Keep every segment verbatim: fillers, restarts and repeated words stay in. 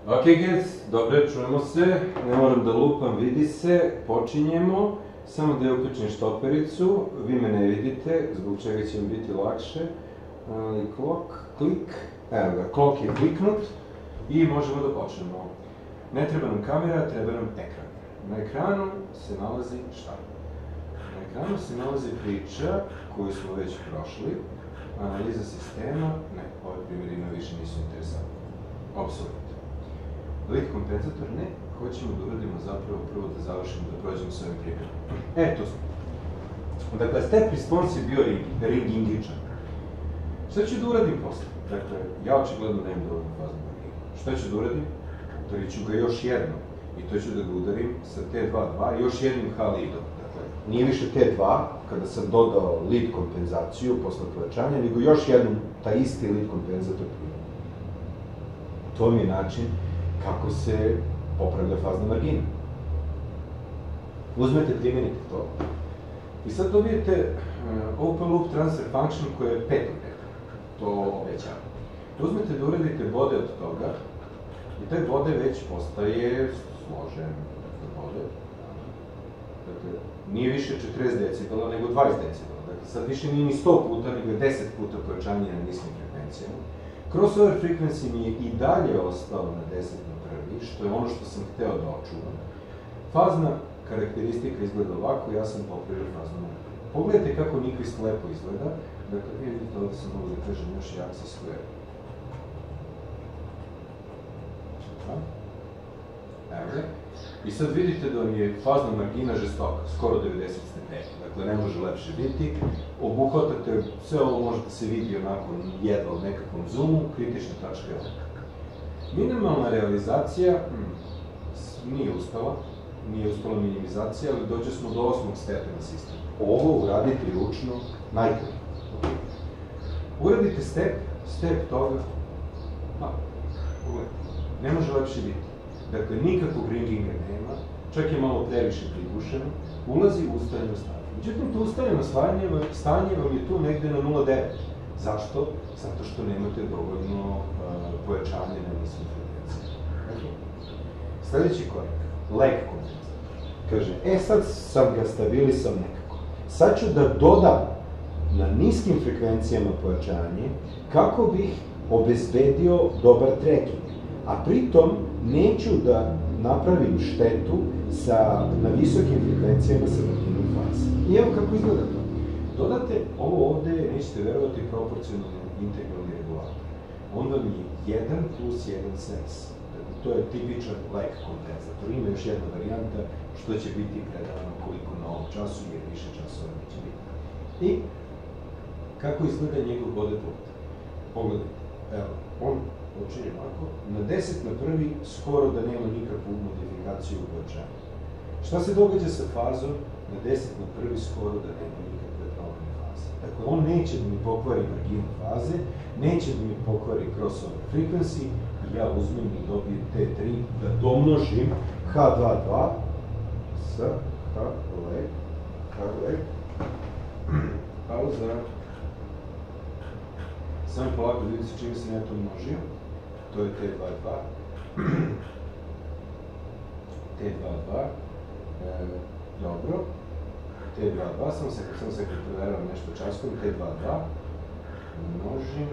Ok, guys, dobre, čujemo se, ne moram da lupam, vidi se, počinjemo, samo da je uključim štopericu, vi me ne vidite, zbog čega će vam biti lakše, ali klok, klik, evo ga, klok je kliknut i možemo da počnemo. Ne treba nam kamera, treba nam ekran. Na ekranu se nalazi šta? Na ekranu se nalazi priča koju smo već prošli, analiza sistema, ne, ove primjerima više nisu interesantni, apsolutno. Lik kompenzator, ne, hoćemo da uradimo zapravo prvo da završimo, da prođemo s ovim primjerom. E, tu smo. Dakle, step response je bio ringingičan. Šta ću da uradim posle? Dakle, ja očigledno nemam dovoljno faznu marginu. Šta ću da uradim? Udarit ću ga još jednom. I to ću da ga udarim sa T dva dva i još jednim H leadom. Dakle, nije više T dva, kada sam dodao lead kompenzaciju posle povećanja, nego još jednom taj isti lead kompenzator primjer. To mi je način kako se popravlja fazna margina. Uzmete, primenite to. I sad dobijete open loop transfer function koja je petog reda. To obećava. Uzmete da uradite bode od toga i taj bode već postaje složen bode. Dakle, nije više četrdeset decibela, nego dvadeset decibela. Dakle, sad više nije ni sto puta, nego je deset puta pojačanje na niskim frekvencijama. Crossover frequency mi je i dalje ostao na deset na prvi, što je ono što sam hteo da očuvam. Fazna karakteristika izgleda ovako, ja sam popravio faznu marginu. Pogledajte kako Nyquist lepo izgleda. Dakle, vi vidite, ovdje sam mogu da kažem još i axis square. Evo ga. I sad vidite da mi je fazna margina žestoka, skoro devedeset stepeni. Dakle, ne može lepše biti. Obuhvatate, sve ovo može da se vidi onako jedva u nekakvom zoomu, kritična tačka je ovdje. Minimalna realizacija nije uspela, nije uspela minimizacija, ali dođe smo do osmog stepena sistema. Ovo uradite ručno najbolje. Uradite step, step toga, pa, pogledajte, ne može lepše biti. Dakle, nikakvog ringinga nema, čak je malo previše prigušeno, ulazi u ustaljeno stanje. Međutim, to ustaljeno stanje vam je tu negde na nula zarez devet. Zašto? Zato što nemate dovoljno pojačanje na niskim frekvencijama. Sledeći korak, lag kompenzator. Kaže, e sad sam ga stabilisao nekako. Sad ću da dodam na niskim frekvencijama pojačanje kako bih obezbedio dobar tracking. A pritom neću da napravim štetu na visokim frekvencijama sa marginom faze. I evo kako izgleda to. Dodate ovo ovde, nećete verovati, proporcionalni integralni regulator. Onda mi je jedan plus jedan sens. To je tipičan lag kompenzator. Ima još jedna varijanta što će biti predavano koliko na ovom času, jer više časova neće biti. I kako izgleda njegov bode plot? Pogledajte. Evo, on počinje ovako. Na deset na prvi skoro da nema nikakvu modifikaciju u pojačanju. Šta se događa sa fazom? Na deset na prvi skoro da nema nikakve promene faze. Dakle, on neće da mi pokvari marginu faze, neće da mi pokvari crossover frequency, i ja uzmem i dobijem T tri da domnožim H dvadesет dva sa H leg, H leg, pauza. Samo polako vidite se čime sam ja to množio. To je T dvadeset dva. T dvadeset dva. Dobro. T dvadeset dva, samo se kad proveravam nešto časkom. T dvadeset dva. Množim.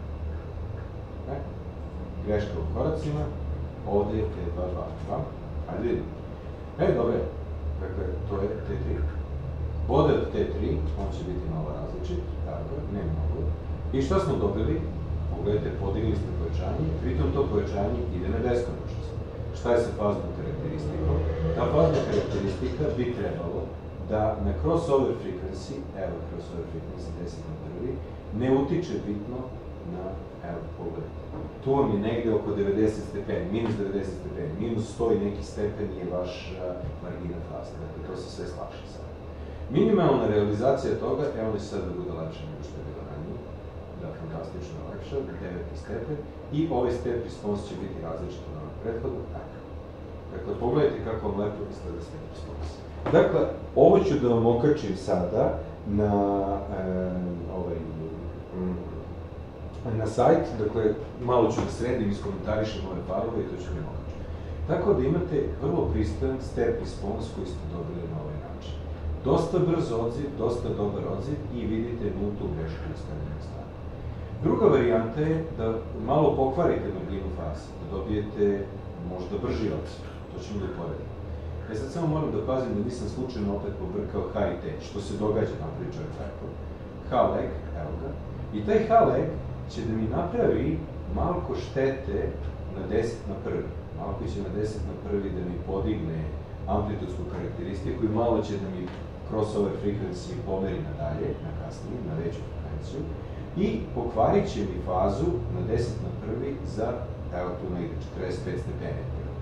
Greška u koracima. Ovde je T dvadeset dva. Ajde vidimo. E, dobre. Dakle, to je T tri. Bode od T tri, on će biti malo različit. Tako, ne mnogo. I šta smo dobili? Pogledajte, podigli ste pojačanje, pritom to pojačanje ide na beskonačnost. Šta je sa faznom karakteristikom? Ta fazna karakteristika bi trebalo da na crossover frequency, evo crossover frequency deset na prvi, ne utiče bitno na, evo, pogledajte. Tu vam je negde oko devedeset stepeni, minus devedeset stepeni, minus sto i neki stepen je vaš margina faze. Dakle, to se sve slaši sada. Minimalna realizacija toga, evo li sad da bude lepše nego što je bilo ranije, da fantastično lepša, deveti stepen, i ovaj step response će biti različit od onog prethodnog, tako. Dakle, pogledajte kako vam lepo izgleda step response. Dakle, ovo ću da vam okačim sada na na sajt, dakle, malo ću da sredim, iskomentarišem ove parove i to ću mi okačiti. Tako da imate vrlo pristojan step response koji ste dobili na ovaj način. Dosta brz odziv, dosta dobar odziv i vidite nultu grešku u stavljanju stanja. Druga varijanta je da malo pokvarite marginu faze, da dobijete možda brži odziv, to ćemo da uporedimo. E sad samo moram da pazim da nisam slučajno opet pobrkao H i T, što se događa na pričaju tako. H-leg, evo ga, i taj H-leg će da mi napravi malko štete na deset na prvi. Malko će na deset na prvi da mi podigne amplitudsku karakteristiku i malo će da mi crossover frequency pomeri nadalje, na kasnije, na veću frekvenciju, i pokvarit će mi fazu na deset na prvi za, evo tu negde, četrdeset pet stepeni.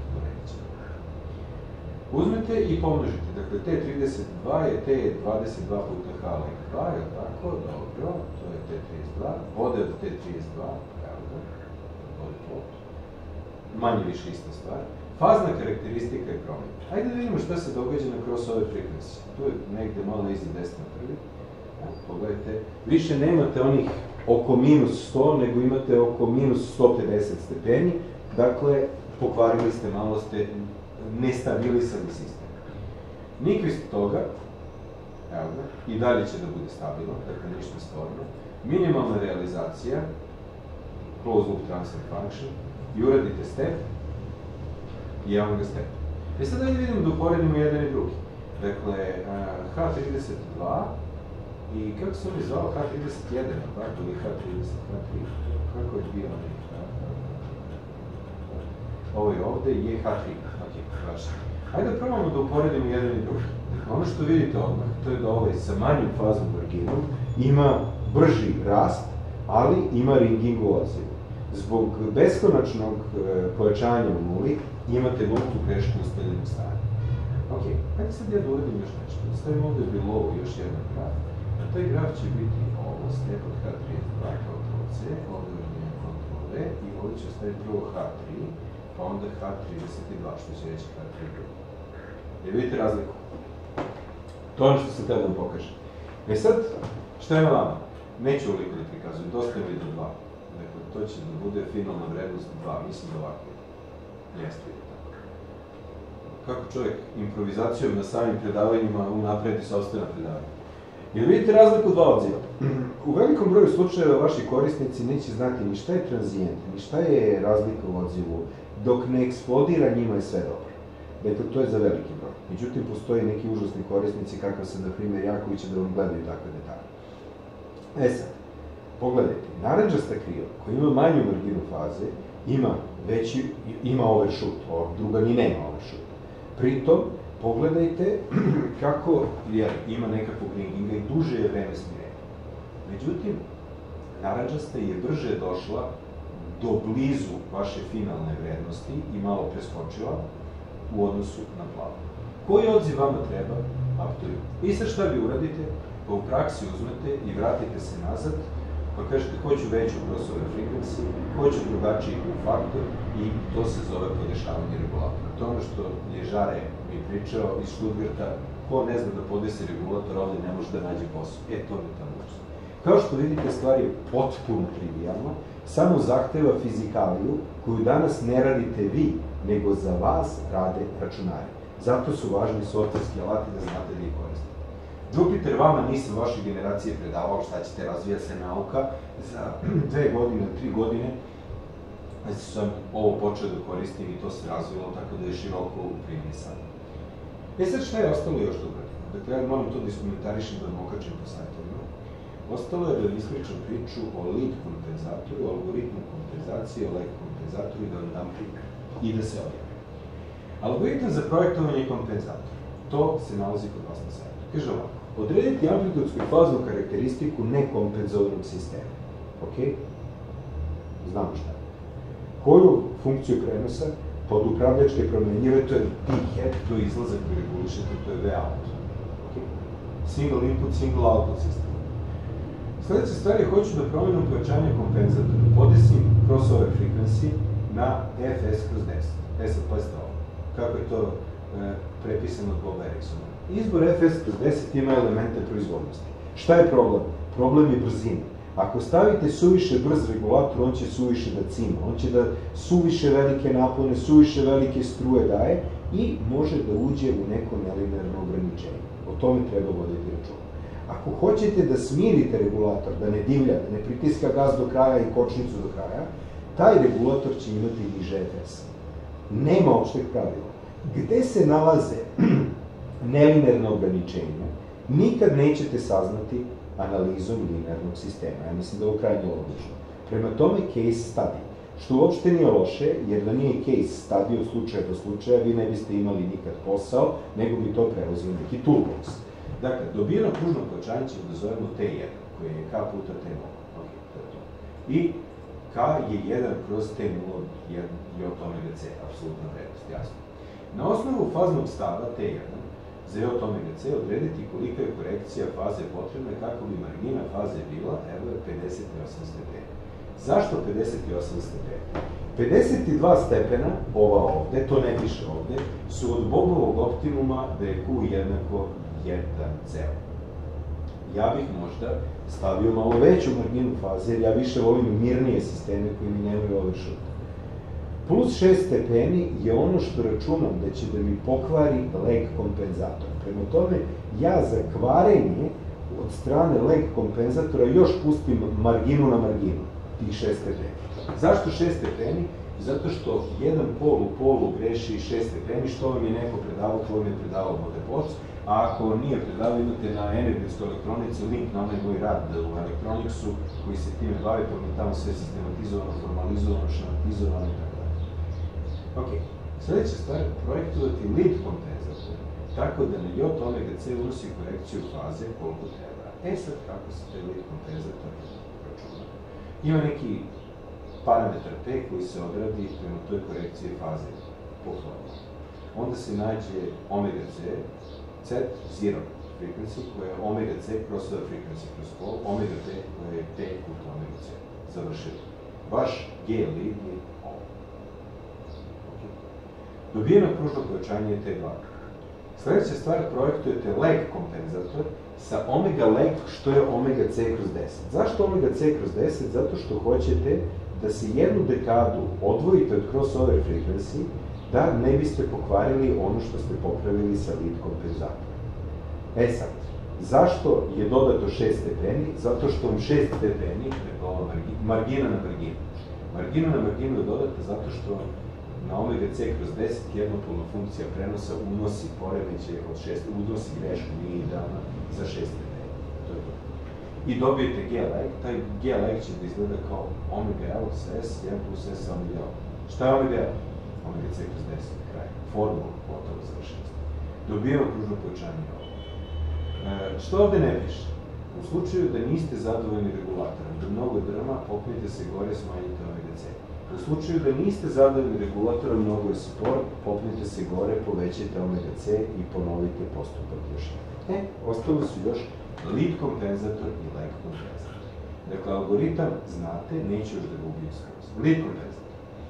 Uzmete i pomnožite, dakle T trideset dva je T dvadeset dva puta H-leg dva, je li tako? Dobro, to je T trideset dva, ode od T trideset dva, evo ga, ode to, manje više ista stvar. Fazna karakteristika je promenjena. Hajde da vidimo šta se događa na crossover frequency. Tu je negde malo iznad deset na prvi. Pogledajte, više nemate onih oko minus sto, nego imate oko minus sto pedeset stepeni. Dakle, pokvarili ste, malo ste nestabilisali sistem. Nikvist toga, evo ga, i dalje će da bude stabilno, dakle ništa sporno. Minimalna realizacija, closed loop transfer function, i uradite step, i evo ga step. E sad da vidimo da uporedimo jedan i drugi. Dakle, H trideset dva i kako se ovdje zvao H trideset jedan, tako ili H trideset, H tri, kako je bio onaj? Ovo je ovde je H tri, ok, važno. Hajde da probamo da uporedimo jedan i drugi. Ono što vidite odmah, to je da ovaj sa manjim fazom marginom ima brži rast, ali ima ringing u odzivu. Zbog beskonačnog pojačanja u nuli imate nultu grešku u stavljanju stanja. Ok, hajde sad ja da uradim još nešto. Da stavim ovde below još jedan graf. A taj graf će biti ovo, step od H trideset dva, Ctrl C, ovde uradim Ctrl V i ovde ću staviti prvo H tri, pa onda H trideset dva, što će reći H tri. Jer vidite razliku. To je ono što sam htio da vam pokažem. E sad, šta je na vama? Neću ovoliko da prikazujem, dosta je do dva. Dakle, to će da bude finalna vrednost dva, mislim da ovako je. Jeste je tako. Kako čovjek improvizacijom na samim predavanjima unapredi sopstvena predavanja. Jer vidite razliku dva odziva. U velikom broju slučajeva vaši korisnici neće znati ni šta je tranzijent, ni šta je razlika u odzivu. Dok ne eksplodira, njima je sve dobro. Dakle, to je za veliki broj. Međutim, postoje neki užasni korisnici, kakav sam, na primjer, ja, koji će da vam gledaju takve detalje. E sad, pogledajte, naranđasta krila, koja ima manju marginu faze, ima veći, ima overshoot, ova druga ni nema overshoot. Pritom, pogledajte kako ima nekakvog ringinga i duže je vreme smirenja. Međutim, naranđasta je brže došla do blizu vaše finalne vrednosti i malo preskočila u odnosu na plavu. Koji odziv vama treba? Up to you. I sad šta vi uradite? Pa u praksi uzmete i vratite se nazad, pa kažete hoću veću crossover frequency, hoću drugačiji faktor i to se zove podešavanje regulatora. To je ono što je Žare mi pričao iz Stuttgarta, ko ne zna da podesi regulator, ovdje ne može da nađe posao. E, to je ta moćnost. Kao što vidite, stvar je potpuno trivijalna, samo zahteva fizikaliju koju danas ne radite vi, nego za vas rade računari. Zato su važni softverski alati da znate da ih koristite. Jupiter vama nisam vaše generacije predavao šta ćete, razvija se nauka, za dve godine, tri godine sam ovo počeo da koristim i to se razvilo tako da je široko u primjeni sad. E sad šta je ostalo još da uradim? Dakle, ja moram to da iskomentarišem da vam okačem po sajtovima. Ostalo je da ispričam priču o lead kompenzatoru, o algoritmu kompenzacije, o leg kompenzatoru i da vam dam primjer i da se objavim. Algoritam za projektovanje kompenzatora. To se nalazi kod vas na sajtu. Kaže ovako, odrediti amplitudsku i faznu karakteristiku nekompenzovanog sistema. Ok? Znamo šta je. Koju funkciju prenosa pod upravljačke promenjive, to je D-head, to je izlazak koji regulišete, to je V-out. Single input, single output sistem. Sljedeća stvar je, hoću da promenim pojačanje kompenzatora. Podesim crossover frequency na F S kroz deset. E sad, pazite ovo. Kako je to prepisano od Boba Eriksona. Izbor F S kroz deset ima elemente proizvodnosti. Šta je problem? Problem je brzina. Ako stavite suviše brz regulator, on će suviše da cima, on će da suviše velike napone, suviše velike struje daje i može da uđe u neko nelinearno ograničenje. O tome treba voditi računa. Ako hoćete da smirite regulator, da ne divlja, da ne pritiska gas do kraja i kočnicu do kraja, taj regulator će imati niže F S. Nema opšteg pravila. Gde se nalaze nelinearna ograničenja, nikad nećete saznati analizom linearnog sistema. Ja mislim da je ovo krajnje logično. Prema tome, case study, što uopšte nije loše, jer da nije case study od slučaja do slučaja, vi ne biste imali nikad posao, nego bi to prelazio neki toolbox. Dakle, dobijeno kružno pojačanje ćemo da zovemo T jedan, koje je K puta T nula. Ok, to je to. I K je jedan kroz T nula i od omega C, apsolutna vrednost, jasno. Na osnovu faznog stava T jedan, za J od omega C odrediti kolika je korekcija faze potrebna kako bi margina faze bila, evo je pedeset osam stepeni. Zašto pedeset osam stepeni? pedeset dva stepena, ova ovde, to ne piše ovde, su od Bobovog optimuma da je Q jednako jedan ceo. Ja bih možda stavio malo veću marginu faze, jer ja više volim mirnije sisteme koji mi nemaju ove šute. Plus šest stepeni je ono što računam da će da mi pokvari leg kompenzator. Prema tome, ja za kvarenje od strane leg kompenzatora još pustim marginu na marginu, tih šest stepeni. Zašto šest stepeni? Zato što jedan pol u polu greši šest stepeni, što vam je neko predavao, ko vam je predavao Bodepoc, a ako nije predavao, imate na energetskoj elektronici link na onaj moj rad u Elektroniksu, koji se time bavi, pa mi tamo sve sistematizovano, formalizovano, šematizovano i tako. Ok, sledeća stvar je projektovati lead kompenzator, tako da na J od omega C unosi korekciju faze koliko treba. E sad, kako se taj lead kompenzator računa? Ima neki parametar P koji se odradi prema toj korekciji faze po formu. Onda se nađe omega C, C, zero frequency, koja je omega C crossover frequency kroz pol, omega T koja je T puta omega C. Završeno. Baš G lead je ovo. Dobijeno kružno pojačanje je T dva. Sledeća stvar, projektujete leg kompenzator sa omega leg, što je omega C kroz deset. Zašto omega C kroz deset? Zato što hoćete da se jednu dekadu odvojite od crossover frequency, da ne biste pokvarili ono što ste popravili sa lead kompenzator. E sad, zašto je dodato šest stepeni? Zato što vam šest stepeni, dakle ova margina na marginu. Margina na marginu je dodata zato što na omega C kroz deset jednopolna funkcija prenosa unosi poremećaj od šest, unosi grešku, nije idealna, za šest stepeni. To je to. I dobijete G-leg, taj G-leg će da izgleda kao omega L sa S, jedan plus S omega L. Šta je omega L? Omega C kroz deset, kraj. Formula, gotovo završenost. Dobijemo kružno pojačanje ovo. Što ovde ne piše? U slučaju da niste zadovoljni regulatorom, da mnogo drma, popnite se gore, smanjite omega C. U slučaju da niste zadovoljni regulatorom, mnogo je spor, popnite se gore, povećajte omega C i ponovite postupak još. E, ostalo su još lead kompenzator i leg kompenzator. Dakle, algoritam, znate, neću još da ga ubijem skroz. Lead kompenzator.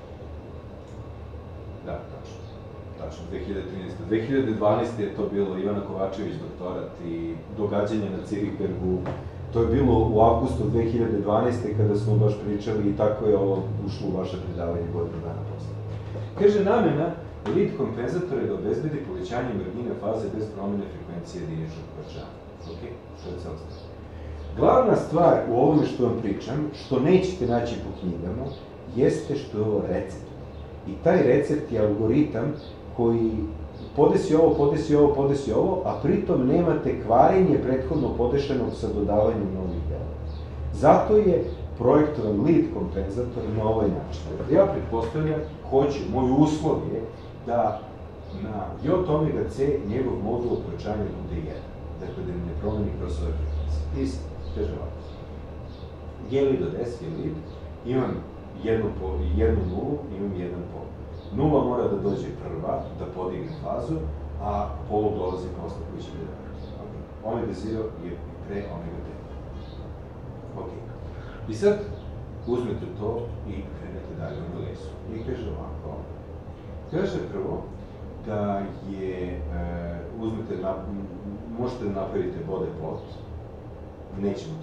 Da, tačno. Tačno, dve hiljade trinaeste. dve hiljade dvanaeste. je to bilo Ivana Kovačević doktorat i događanje na Cirichbergu. To je bilo u avgustu dve hiljade dvanaeste. kada smo baš pričali i tako je ovo ušlo u vaše predavanje godinu dana posle. Kaže, namena lead kompenzatora je da obezbedi povećanje margine faze bez promene frekvencije jediničnog pojačanja. Ok, što je celo stvar. Glavna stvar u ovome što vam pričam, što nećete naći po knjigama, jeste što je ovo recept. I taj recept je algoritam koji podesi ovo, podesi ovo, podesi ovo, a pritom nemate kvarenje prethodno podešenog sa dodavanjem novih dela. Zato je projektovan lead kompenzator na ovaj način. Ja pretpostavljam, hoću, moj uslov je da na J od omega C njegov modul pojačanja bude jedan. Dakle, da ne promeni crossover frequency. Isto, kaže ovako. G lead od S je lead, imam jednu nulu, imam jedan pol. Nula mora da dođe prva, da podigne fazu, a pol dolazi posle koji će biti dobro. Omega zero je pre omega T. Ok. I sad uzmete to i krenete dalje u analizu. I kaže ovako. Kaže prvo da je, uzmete, možete da napravite bode plot, nećemo to da radimo.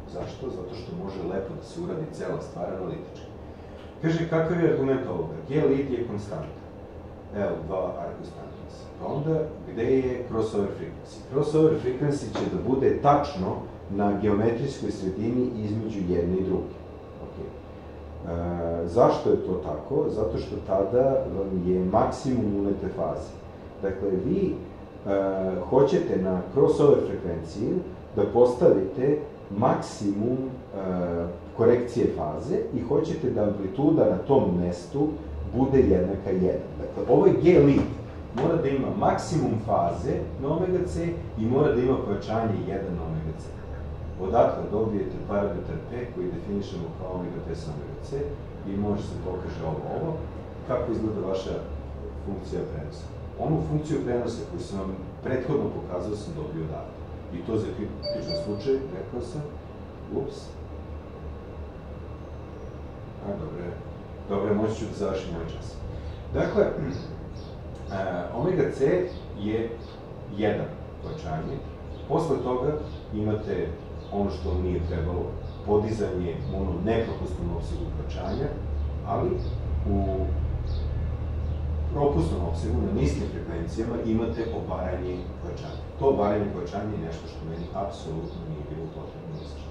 Zašto? Zato što može lepo da se uradi cela stvar analitički. Kaže, kakav je argument ovoga? G lead je konstanta. L dva arcostandens. Pa onda, gde je crossover frequency? Crossover frequency će da bude tačno na geometrijskoj sredini između jedne i druge. Okay. E, zašto je to tako? Zato što tada vam je maksimum unete faze. Dakle, vi e, hoćete na crossover frekvenciju da postavite maksimum e, korekcije faze i hoćete da amplituda na tom mestu bude jednaka jedan. Dakle, ovaj G lead mora da ima maksimum faze na omega c i mora da ima pojačanje jedan na omega c. Odatle dobijete parametar P koji definišemo kao omega p sa omega c i može se pokaže ovo ovo. Kako izgleda vaša funkcija prenosa? Onu funkciju prenosa koju sam vam prethodno pokazao sam dobio odatle. I to za kritičan slučaj, rekao sam, ups. A, dobre, dobre, moći ću da završim ovaj čas. Dakle, omega c je jedan pojačanje, posle toga imate ono što vam nije trebalo, podizanje u onom nepropustnom opsegu pojačanja, ali u propustnom opsegu na niskim frekvencijama imate obaranje pojačanja. To obaranje pojačanja je nešto što meni apsolutno nije bilo potrebno izraženo.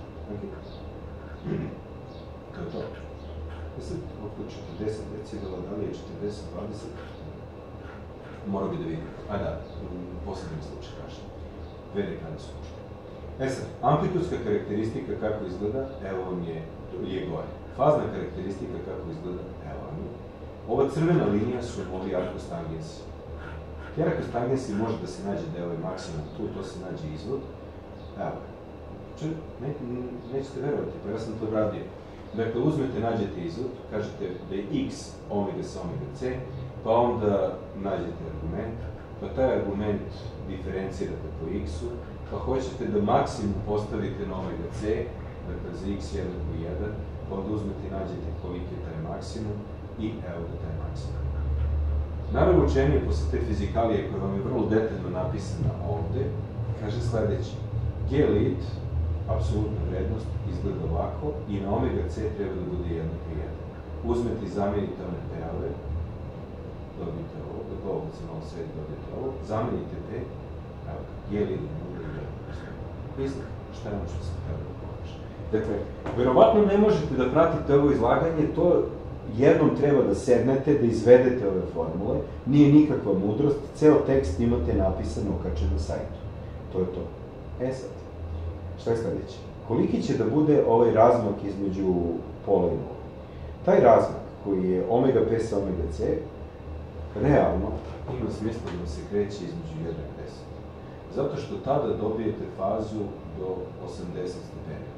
To je to. Sad, oko četrdeset decibela, da li je četrdeset dvadeset? Morao bi da vidim. A da, poslednji slučaj kažem. Dve dekade su uopšte. E sad, amplitudska karakteristika kako izgleda, evo vam je, je gore. Fazna karakteristika kako izgleda, evo vam je. Ova crvena linija su ovi arcostangensi. Ti arcostangensi može da se nađe da je ovaj maksimum tu, to se nađe izvod. Evo. Če, ne, nećete verovati, pa ja sam to radio. Dakle, uzmete, nađete izvod, kažete da je x omega sa omega c, pa onda nađete argument, pa taj argument diferencirate po x-u, pa hoćete da maksimum postavite na omega c, dakle za x jednako jedan, pa onda uzmete i nađete koliki je taj maksimum i evo da taj maksimum. Naravno, učenje posle te fizikalije koja vam je vrlo detaljno napisana ovde, kaže sledeće. G lead, apsolutna vrednost, izgleda ovako i na omega c treba da bude jednaka jedan. Uzmete i zamenite one p-ove, dobijete ovo, dakle ovo se malo sredi, dobijete ovo, zamenite p, evo, G lead na nula i jedan. Izgleda, šta je ono što sam treba da pokaže. Dakle, verovatno ne možete da pratite ovo izlaganje, to jednom treba da sednete, da izvedete ove formule, nije nikakva mudrost, ceo tekst imate napisano okačen na sajtu. To je to. E sad, šta je sledeće? Koliki će da bude ovaj razmak između pola i nula? Taj razmak, koji je omega p sa omega c, realno ima smisla da se kreće između jedan i deset. Zato što tada dobijete fazu do osamdeset stepeni.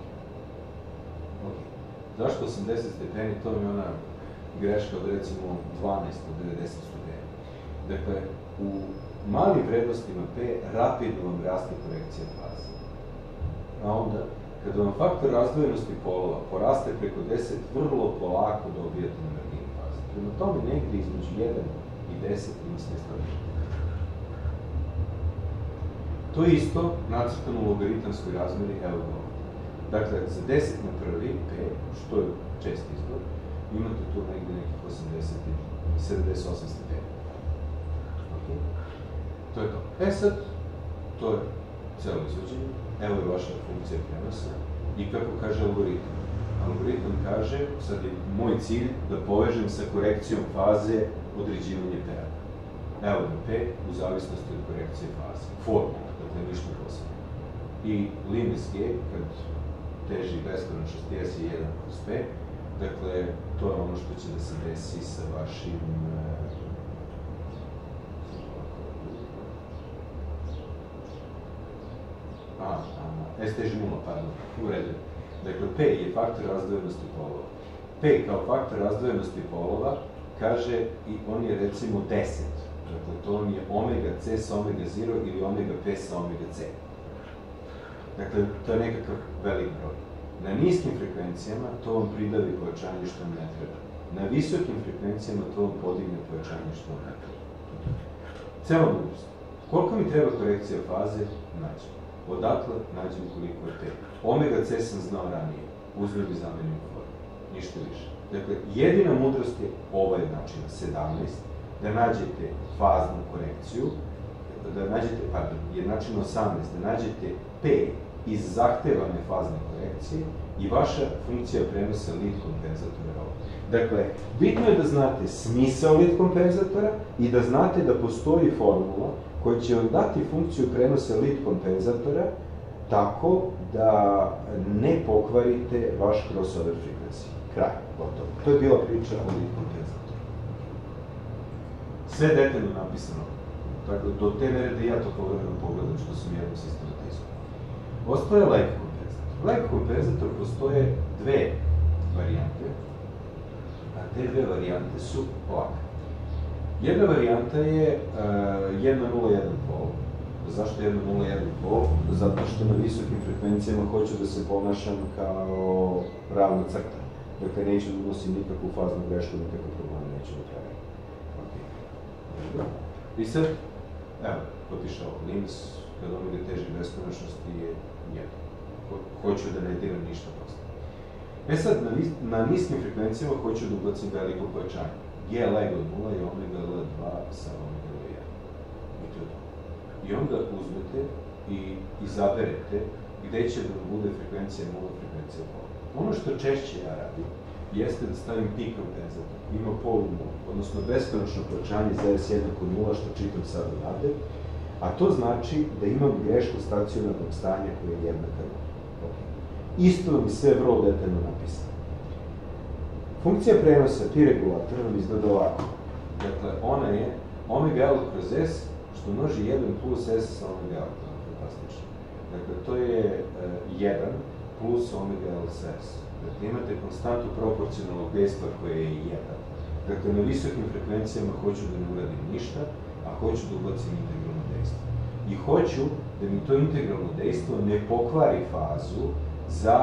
Okay. Zašto osamdeset stepeni? To je ona greška od recimo dvanaest do devedeset stepeni. Dakle, u malim vrednostima P rapidno vam raste korekcija faze. A onda, kada vam faktor razdvojenosti polova poraste preko deset, vrlo polako dobijate na margini faze. Prema tome, negde između jedan i deset ima smisla. To je isto nacrtano u logaritamskoj razmeri, evo ga ovdje. Dakle, za deset na prvi, P, što je čest izgled, imate tu negde nekih osamdeset, sedamdeset osam stepeni. Ok? To je to. E sad, to je celo izvođenje. Evo je vaša funkcija prenosa i kako kaže algoritam. Algoritam kaže, sad je moj cilj da povežem sa korekcijom faze određivanje P-a. Evo da P u zavisnosti od korekcije faze. Formula, dakle ništa posebno. I limes G, kad teži beskonačnosti S je jedan kroz P, dakle, to je ono što će da se desi sa vašim a, a, S teži nula, pardon, u redu. Dakle, P je faktor razdvojenosti polova. P kao faktor razdvojenosti polova kaže i on je recimo deset. Dakle, to on je omega C sa omega zero ili omega P sa omega C. Dakle, to je nekakav velik broj. Na niskim frekvencijama to vam pridavi pojačanje što vam ne treba. Na visokim frekvencijama to vam podigne pojačanje što vam ne treba. Cela mudrost. Koliko mi treba korekcija faze? Nađemo. Odatle nađem koliko je T. Omega C sam znao ranije, uzmem i zamenim formu, ništa više. Dakle, jedina mudrost je ova jednačina, sedamnaest, da nađete faznu korekciju, da nađete, pardon, jednačina osamnaest, da nađete P iz zahtevane fazne korekcije i vaša funkcija prenosa lead kompenzatora ovdje. Dakle, bitno je da znate smisao lead kompenzatora i da znate da postoji formula koja će vam dati funkciju prenosa lead kompenzatora tako da ne pokvarite vaš crossover frequency. Kraj, gotovo. To je bila priča o lead kompenzatoru. Sve detaljno napisano. Tako, do te mere da ja to pogledam, pogledam što sam jednom sistematizao. Ostaje lag kompenzator. Lag kompenzator postoje dve varijante, a te dve varijante su ovakve. Jedna varijanta je uh, jedan nula jedan pol. Zašto jedan nula jedan pol? Zato što na visokim frekvencijama hoću da se ponašam kao ravna crta. Dakle, neću da unosim nikakvu faznu grešku, nikakvu problemu neću da pravim. Okay. I sad, evo, otišao links, kada omega teži beskonačnosti je jedan. Ho hoću da ne diram ništa prosto. E sad, na, na niskim frekvencijama hoću da ubacim veliko pojačanje. G lag od nula i omega L dva sa omega L jedan. I to je to. I onda uzmete i izaberete gde će da bude frekvencija nula, frekvencija pola. Ono što češće ja radim, jeste da stavim peak kompenzator. Ima pol nula, odnosno beskonačno pojačanje za S jednako nula, što čitam sad odavde, a to znači da imam grešku stacionarnog stanja koja je jednaka nula. Okay. Isto vam je sve vrlo detaljno napisano. Funkcija prenosa pi regulatora vam izgleda ovako. Dakle, ona je omega L kroz S, što množi jedan plus S sa omega L. Fantastično. Dakle, to je jedan plus omega L sa S. Dakle, imate konstantu proporcionalnog dejstva koje je jedan. Dakle, na visokim frekvencijama hoću da ne uradim ništa, a hoću da ubacim integralno dejstvo. I hoću da mi to integralno dejstvo ne pokvari fazu za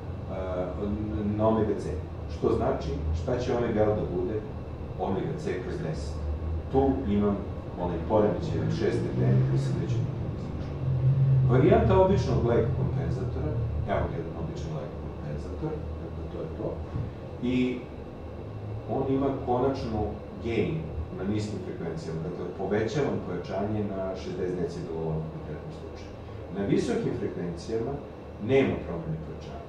uh, na omega C. Što znači, šta će omega L da bude? Omega C kroz deset. Tu imam onaj poremećaj od šest stepeni koji se neće nikada izražiti. Varijanta običnog lag kompenzatora, evo jedan običan lag kompenzator, dakle to je to, i on ima konačno gain na niskim frekvencijama, dakle povećavam pojačanje na šezdeset decibela u ovom konkretnom slučaju. Na visokim frekvencijama nema promene pojačanja.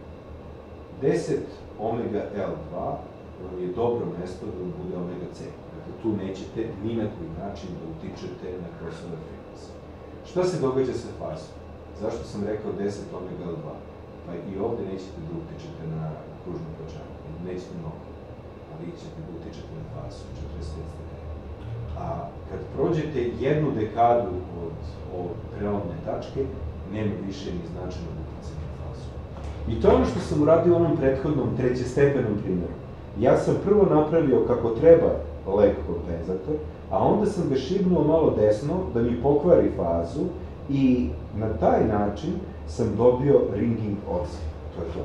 deset omega L dva vam je dobro mesto da vam bude omega C. Dakle, tu nećete ni na koji način da utičete na crossover frequency. Šta se događa sa fazom? Zašto sam rekao deset omega L dva? Pa i ovde nećete da utičete na kružno pojačanje. Nećete mnogo, ali ćete da utičete na fazu, četrdeset pet stepeni. A kad prođete jednu dekadu od, od prelomne tačke, nema više ni značajnog uticaja na fazu. I to je ono što sam uradio u onom prethodnom trećestepenom primjeru. Ja sam prvo napravio kako treba lag kompenzator, a onda sam ga šibnuo malo desno da mi pokvari fazu i na taj način sam dobio ringing odziv. To je to.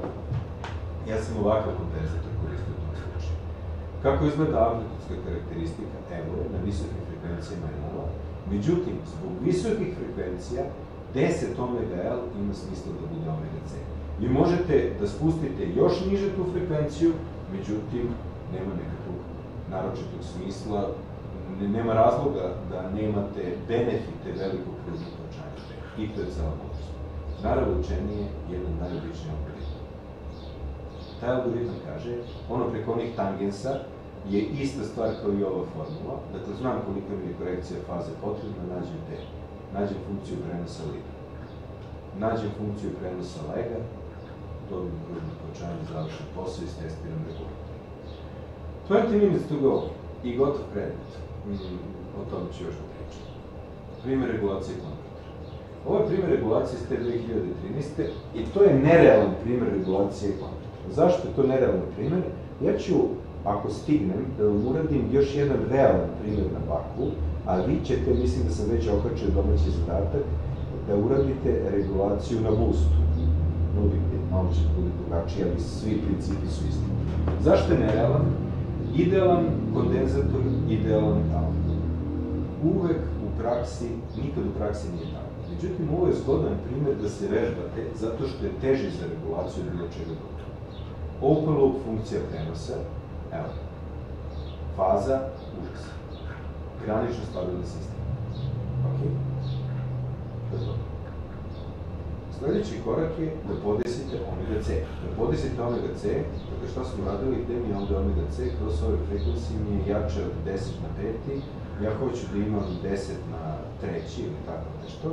Ja sam ovakav kompenzator koristio u tom slučaju. Kako izgleda amplitudska karakteristika? Evo je, na visokim frekvencijama je nula. Međutim, zbog visokih frekvencija, deset omega L ima smisla da bude omega C. Vi možete da spustite još niže tu frekvenciju, međutim, nema nekakvog naročitog smisla, nema razloga da nemate benefite velikog kružnog pojačanja. I to je cela mudrost. Naravučenje je jedan najobičniji algoritam. Taj algoritam kaže, ono preko onih tangensa je ista stvar kao i ova formula. Dakle, znam koliko mi je korekcija faze potrebna, nađem te. Nađem funkciju prenosa liga. Nađem funkciju prenosa lega, dobijem kružno pojačanje, završen posao i testiram regulator. dvadeset minutes to go i gotov predmet. O tome ću još da pričam. Primer regulacije konvertora. Ovo je primer regulacije iz te dve hiljade trinaeste. i to je nerealan primer regulacije konvertora. Zašto je to nerealan primer? Ja ću, ako stignem, da vam uradim još jedan realan primer na baku, a vi ćete, mislim da sam već okačio domaći zadatak, da uradite regulaciju na boostu. Nudite, malo će da bude drugačije, ali svi principi su isti. Zašto je nerealan? Idealan kondenzator, idealan talent. Uvek u praksi, nikad u praksi nije tako. Međutim, ovo je zgodan primjer da se vežbate zato što je teži za regulaciju bilo čega druga. Open loop funkcija prenosa, evo, faza, užas. Granično stabilan sistem. Ok? To je to. Sljedeći korak je da podesite omega C. Da podesite omega C, dakle šta smo radili, gde mi je ovde omega C, crossover frequency mi je jače od deset na peti, ja hoću da imam deset na treći ili tako nešto.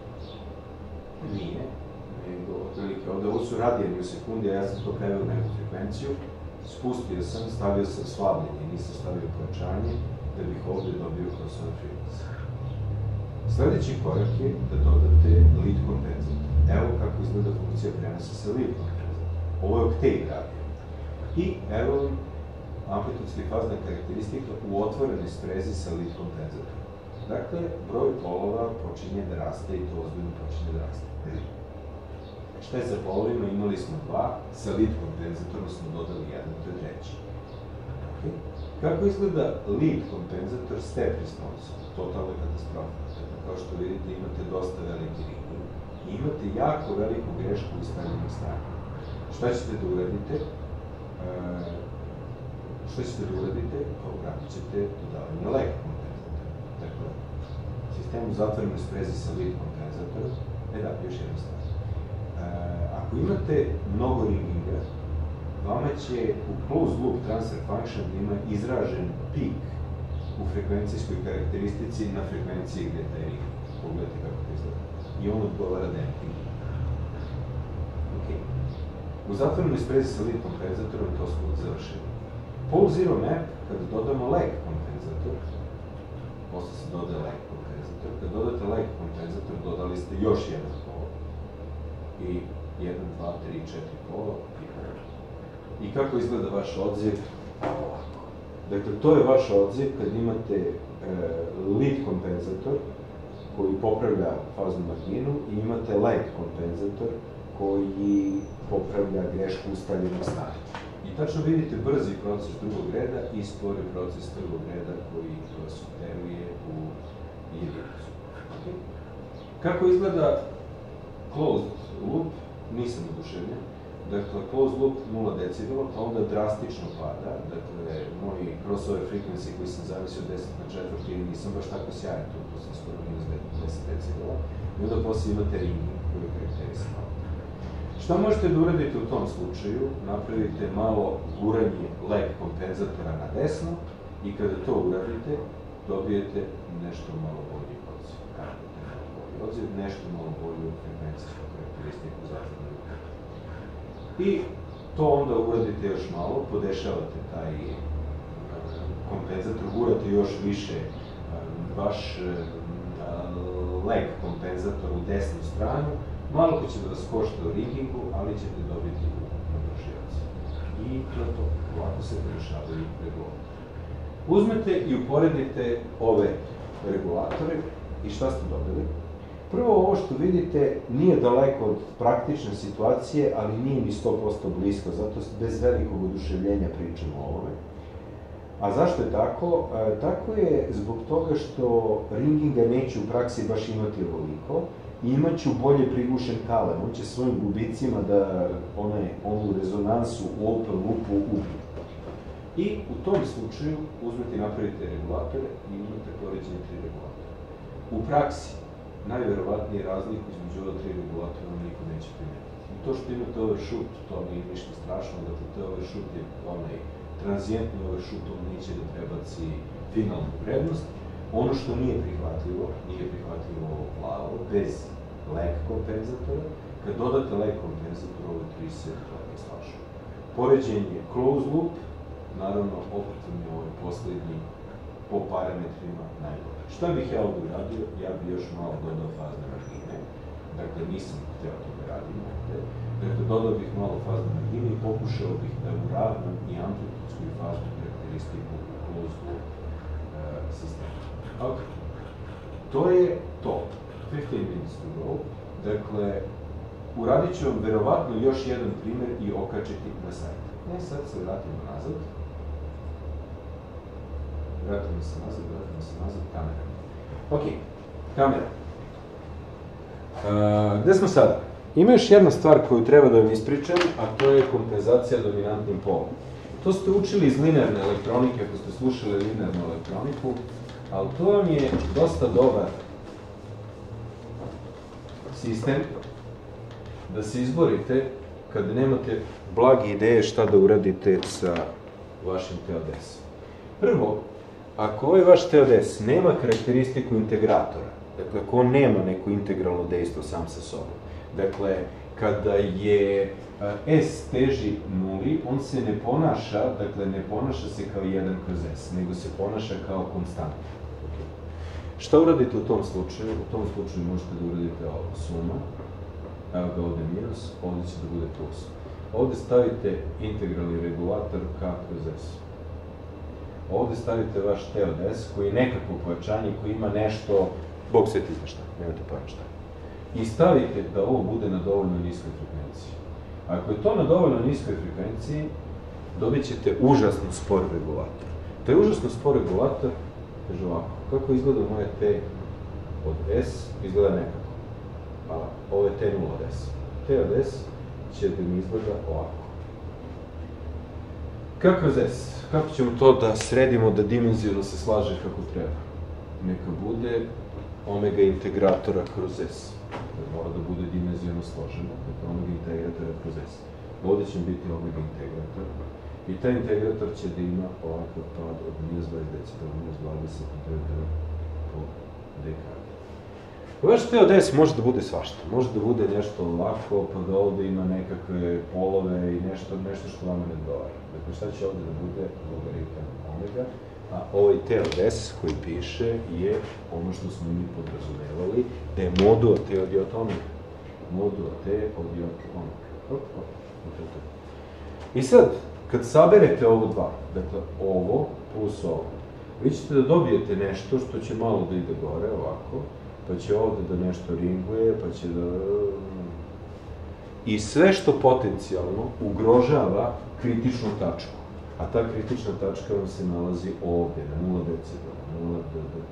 Nije, nego otprilike ovde, ovo su radijani u sekundi, a ja sam to preveo u neku frekvenciju, spustio sam, stavio sam slabljenje, nisam stavio pojačanje, da bih ovde dobio crossover frequency. Sljedeći korak je da dodate lead kompenzator. Evo kako izgleda funkcija prenosa sa lead kompenzatorom. Ovo je octave radio. I evo amplitudska i fazna karakteristika u otvorenoj sprezi sa lead kompenzatorom. Dakle, broj polova počinje da raste i to ozbiljno počinje da raste. Šta je sa polovima? Imali smo dva, sa lead kompenzatorom smo dodali jedan, to je treći. Okay. Kako izgleda lead kompenzator step response? Totalna katastrofa. Kao što vidite, imate dosta veliki ring i imate jako veliku grešku u stavljenim strani. Šta ćete da uradite? E, šta ćete da uradite? Pa uratit ćete dodavanje leg kompenzatora. Dakle, sistem u zatvorenoj sprezi sa lead kompenzatorom, e da, još jedna stvar. E, ako imate mnogo ringinga, vama će u closed loop transfer function da ima izražen pik u frekvencijskoj karakteristici na frekvenciji gde je taj ring. Pogledajte kako to izgleda. I on odgovara damping. Ok. U zatvorenoj sprezi sa lead kompenzatorom to smo završili. Pole zero map, kada dodamo lag kompenzator, posle se dodaje lag kompenzator, kada dodate lag kompenzator, dodali ste još jedan pol. I jedan, dva, tri, četiri pola i pola. I kako izgleda vaš odziv? Ovako. Dakle, to je vaš odziv kad imate e, lead kompenzator koji popravlja faznu marginu i imate lag kompenzator koji popravlja grešku ustaljenog stanja. I tačno vidite brzi proces drugog reda i spori proces prvog reda koji vas uteruje u jedinicu. Okay. Kako izgleda closed loop? Nisam oduševljen. Dakle, closed loop nula decibela, pa onda drastično pada. Dakle, moj crossover frequency koji sam zavisio od deset na četvrti, nisam baš tako sjajan, tu sam skoro minus deset decibela. I onda posle imate ringing koji je karakterisan. Šta možete da uradite u tom slučaju? Napravite malo guranje lag kompenzatora na desno i kada to uradite, dobijete nešto malo bolji odziv. Odziv, nešto malo bolju frekvencijsku karakteristiku zatvornog. I to onda uradite još malo, podešavate taj kompenzator, gurate još više vaš lag kompenzator u desnu stranu, malo ko će da vas košta u ringingu, ali ćete dobiti ukupno brživac. I to je to, ovako se rešavaju regulatori. Uzmete i uporedite ove regulatore i šta ste dobili? Prvo, ovo što vidite nije daleko od praktične situacije, ali nije ni sto posto blisko, zato bez velikog oduševljenja pričamo o ovome. A zašto je tako? E, tako je zbog toga što ringinga neće u praksi baš imati ovoliko i imaću bolje prigušen kalem. On će svojim gubicima da one, onu rezonansu u open loopu ubije. I u tom slučaju uzmete i napravite regulatore i imate poređenje tri regulatora. U praksi, najverovatnije razliku između ova tri regulatora vam niko neće primetiti. I to što imate overshoot, to nije ništa strašno, dakle to overshoot je onaj tranzijentni overshoot, on neće da prebaci finalnu vrednost. Ono što nije prihvatljivo, nije prihvatljivo ovo plavo, bez lag kompenzatora. Kad dodate lag kompenzator, ove tri se gledaju slažu. Poređenje closed loop, naravno, opet vam je ovaj poslednji po parametrima najbolji. Šta bih ja ovdje uradio? Ja bih još malo dodao fazne margine. Dakle, nisam hteo to da radim ovde. Dakle, dodao bih malo fazne margine i pokušao bih da uravnam i amplitudsku i faznu karakteristiku u closed loop sistemu. Ok. To je to. fifteen minutes to go. Dakle, uradit ću vam verovatno još jedan primer i okačiti na sajt. E, sad se vratimo nazad. Vratimo se nazad, vratimo se nazad, kamera. Ok, kamera. Gde smo sada? Ima još jedna stvar koju treba da vam ispričam, a to je kompenzacija dominantnim polom. To ste učili iz linearne elektronike, ako ste slušali linearnu elektroniku, ali to vam je dosta dobar sistem da se izborite kada nemate blage ideje šta da uradite sa vašim T O D S-om. Prvo, ako ovaj vaš T O D S nema karakteristiku integratora, dakle, ako on nema neko integralno dejstvo sam sa sobom, dakle, kada je S teži nuli, on se ne ponaša, dakle, ne ponaša se kao jedan kroz S, nego se ponaša kao konstanta. Šta uradite u tom slučaju? U tom slučaju možete da uradite ovo, suma, evo ga ovde minus, ovde će da bude plus. Ovde stavite integralni regulator K kroz S. Ovde stavite vaš T O D S, koji je nekakvo pojačanje, koji ima nešto, Bog sve ti zna šta, nemate pojma šta. I stavite da ovo bude na dovoljno niskoj frekvenciji. Ako je to na dovoljno niskoj frekvenciji, dobit ćete užasno spor regulator. To je užasno spor regulator, kaže ovako, kako izgleda moje T od S, izgleda nekako. Pa, ovo je T nula od S. T od S će da mi izgleda ovako. K kroz S, kako ćemo to da sredimo, da dimenzijno se slaže kako treba? Neka bude omega integratora kroz S. Mora da bude dimenzijno složeno, dakle omega integratora kroz S. Ovde će biti omega integrator i taj integrator će da ima ovakav pad od minus dvadeset decibela, minus dvadeset decibela po dekadi. Vaš T O D S može da bude svašta. Može da bude nešto ovako, pa da ovde ima nekakve polove i nešto, nešto što vama ne odgovara. Dakle, šta će ovde da bude? Logaritam omega. A ovaj T O D S koji piše je ono što smo mi podrazumevali, da je modulo T od iota omega. Modulo T od iota omega. I sad, kad saberete ovo dva, dakle ovo plus ovo, vi ćete da dobijete nešto što će malo da ide gore, ovako, pa će ovde da nešto ringuje, pa će da... I sve što potencijalno ugrožava kritičnu tačku. A ta kritična tačka vam se nalazi ovde, na nula decibela, nula decibela,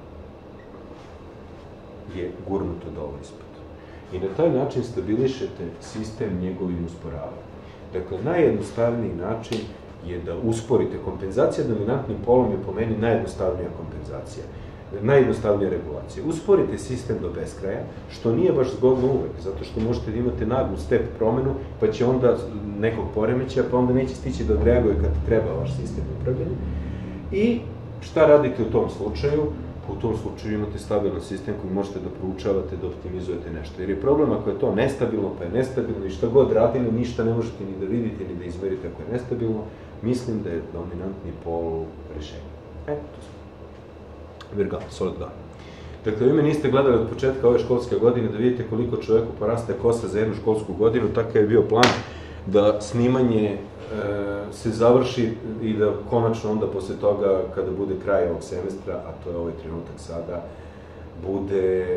je gurnuto dole ispod. I na taj način stabilišete sistem njegovim usporavanjem. Dakle, najjednostavniji način je da usporite. Kompenzacija dominantnim polom je po meni najjednostavnija kompenzacija, najjednostavnija regulacija. Usporite sistem do beskraja, što nije baš zgodno uvek, zato što možete da imate naglu step promenu, pa će onda nekog poremeća, pa onda neće stići da odreaguje kad treba vaš sistem upravljanja. I šta radite u tom slučaju? U tom slučaju imate stabilan sistem koji možete da proučavate, da optimizujete nešto. Jer je problem ako je to nestabilno, pa je nestabilno i šta god radili, ništa ne možete ni da vidite, ni da izmerite ako je nestabilno, mislim da je dominantni pol rešenje. E, to smo. Virgal, solid dva. Dakle, vi me niste gledali od početka ove školske godine da vidite koliko čoveku poraste kosa za jednu školsku godinu, takav je bio plan da snimanje se završi i da konačno onda posle toga, kada bude kraj ovog semestra, a to je ovaj trenutak sada, bude,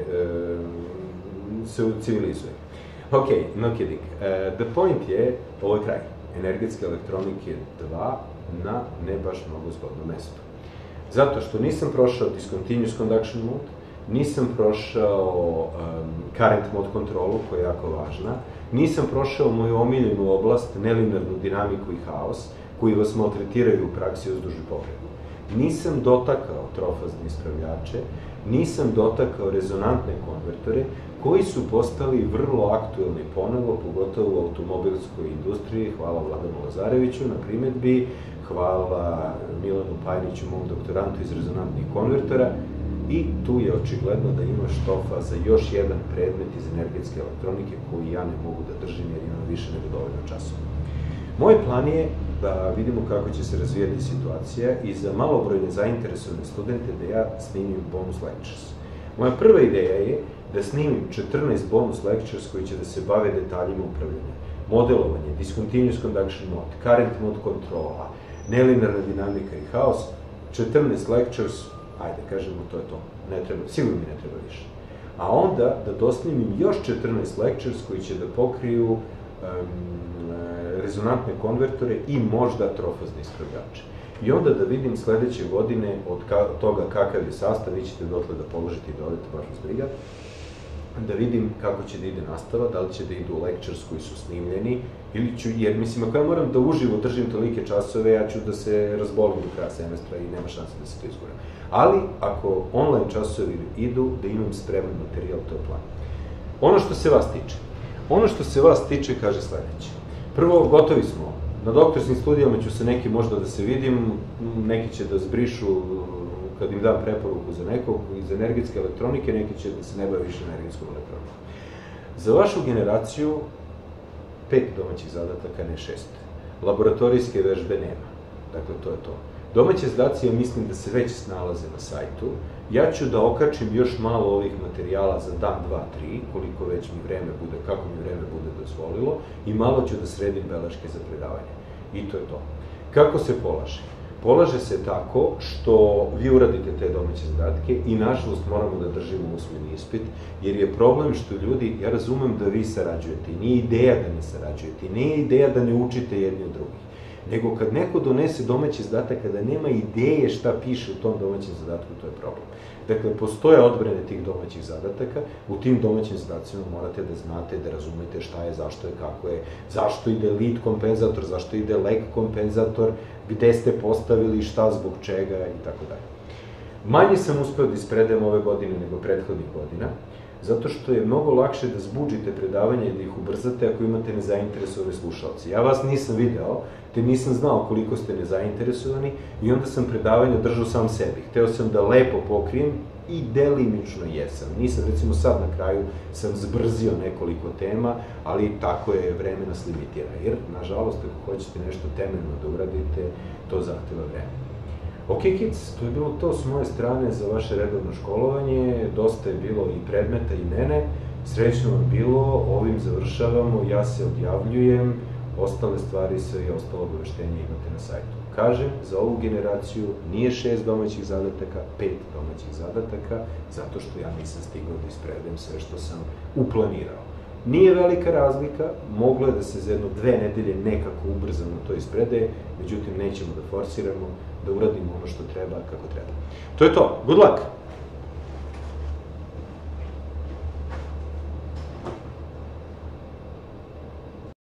se civilizuje. Ok, no kidding. The point je, ovo je kraj energetske elektronike dva na ne baš mnogo zgodno mesto. Zato što nisam prošao discontinuous conduction mode, nisam prošao current mode kontrolu, koja je jako važna, nisam prošao moju omiljenu oblast, nelinearnu dinamiku i haos, koji vas maltretiraju u praksi uzduž i povremeno. Nisam dotakao trofazne ispravljače, nisam dotakao rezonantne konvertore, koji su postali vrlo aktuelni ponovo, pogotovo u automobilskoj industriji. Hvala Vladanu Lazareviću na primedbi, hvala Milanu Pajniću, mom doktorantu iz rezonantnih konvertora, i tu je očigledno da ima štofa za još jedan predmet iz energetske elektronike koji ja ne mogu da držim jer imam više nego dovoljno časova. Moj plan je da vidimo kako će se razvijati situacija i za malobrojne zainteresovane studente da ja snimim bonus lectures. Moja prva ideja je da snimim četrnaest bonus lectures koji će da se bave detaljima upravljanja. Modelovanje, discontinuous conduction mode, current mode kontrola, nelinearna dinamika i haos, četrnaest lectures, ajde, kažemo, to je to. Ne treba, sigurno mi ne treba više. A onda da dosnimim još četrnaest lectures koji će da pokriju um, rezonantne konvertore i možda trofazne ispravljače. I onda da vidim sledeće godine od ka, toga kakav je sastav, vi ćete dotle da položite i da odete, baš vas briga. da vidim kako će da ide nastava, da li će da idu u lectures koji su snimljeni, ili ću, jer mislim, ako ja moram da uživo držim tolike časove, ja ću da se razbolim do kraja semestra i nema šanse da se to izgura. Ali, ako online časovi idu, da imam spreman materijal, to je plan. Ono što se vas tiče. Ono što se vas tiče kaže sledeće. Prvo, gotovi smo. Na doktorskim studijama ću se neki možda da se vidim, neki će da zbrišu kad im dam preporuku za nekog iz energetske elektronike, neki će da se ne bavi više energetskom elektronikom. Za vašu generaciju pet domaćih zadataka, ne šest. Laboratorijske vežbe nema. Dakle, to je to. Domaće zadaci, ja mislim da se već snalaze na sajtu. Ja ću da okačim još malo ovih materijala za dan, dva, tri, koliko već mi vreme bude, kako mi vreme bude dozvolilo, i malo ću da sredim beleške za predavanje. I to je to. Kako se polaže? Polaže se tako što vi uradite te domaće zadatke i, nažalost, moramo da držimo usmeni ispit, jer je problem što ljudi, ja razumem da vi sarađujete, i nije ideja da ne sarađujete, i nije ideja da ne učite jedni od drugih, nego kad neko donese domaći zadatak, kada nema ideje šta piše u tom domaćem zadatku, to je problem. Dakle, postoje odbrane tih domaćih zadataka, u tim domaćim zadacima morate da znate, da razumete šta je, zašto je, kako je, zašto ide lead kompenzator, zašto ide lag kompenzator, gde ste postavili, šta, zbog čega i tako dalje. Manje sam uspeo da ispredajem ove godine nego prethodnih godina, zato što je mnogo lakše da zbuđite predavanje i da ih ubrzate ako imate nezainteresovane slušalce. Ja vas nisam video, te nisam znao koliko ste nezainteresovani i onda sam predavanje držao sam sebi. Hteo sam da lepo pokrijem i delimično jesam. Nisam, recimo sad na kraju sam zbrzio nekoliko tema, ali tako je, vreme nas limitira, jer, nažalost, ako hoćete nešto temeljno da uradite, to zahteva vreme. Ok, kids, to je bilo to s moje strane za vaše redovno školovanje, dosta je bilo i predmeta i mene, srećno vam bilo, ovim završavamo, ja se odjavljujem, ostale stvari sve i ostalo obaveštenje imate na sajtu. Kažem, za ovu generaciju nije šest domaćih zadataka, pet domaćih zadataka, zato što ja nisam stigao da ispredajem sve što sam uplanirao. Nije velika razlika, moglo je da se za jedno dve nedelje nekako ubrzano to ispredaje, međutim nećemo da forsiramo, da uradimo ono što treba, kako treba. To je to. Good luck!